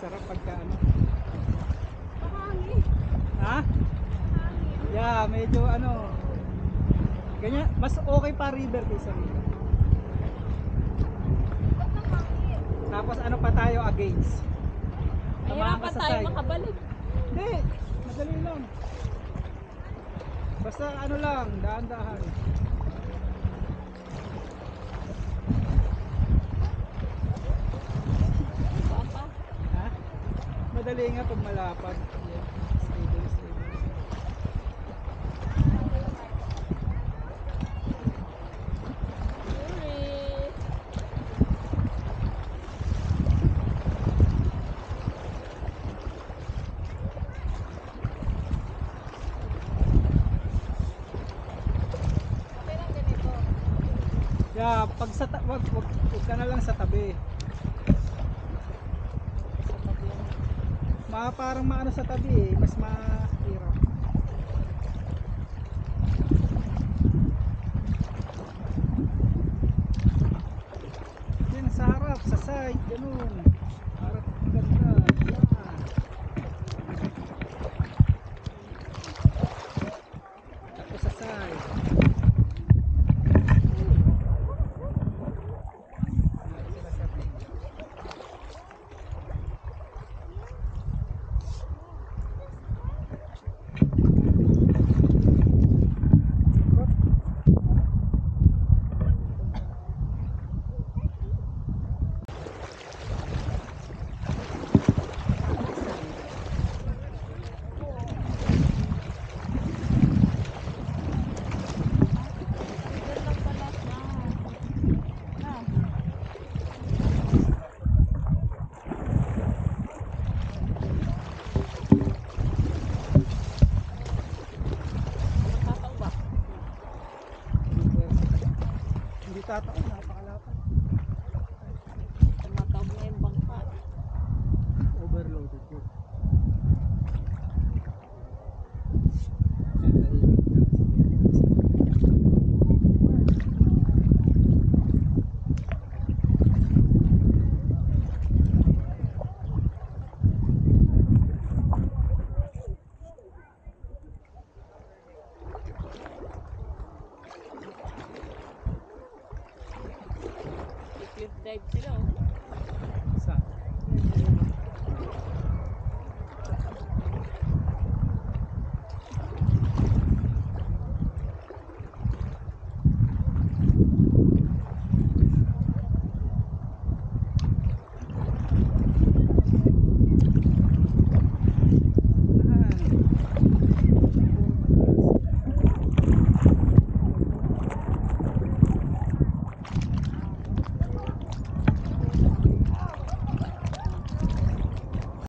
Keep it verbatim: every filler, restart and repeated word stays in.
Masarap pagka ano. Mahangin. Ha? Mahangin. Yeah, medyo ano. Ganyan, mas okay pa river kaysa river. Ba't mahangin? Tapos ano pa tayo against? Tamaan ka Mahirapan sa tayo side. makabalik. Hindi, madali lang. Basta ano lang, dahan-dahan. Saan pa? Ha? Madali nga pag malapad. Yan. Stable, stable. Yuri. Okay lang ganito. Yeah, pag sa ta- wag, wag, wag ka na lang sa tabi. Sa tabi yan. Ma parang maano sa tabi eh, mas mahirap. Yan sa harap, sa side, ganun. Harap ganda.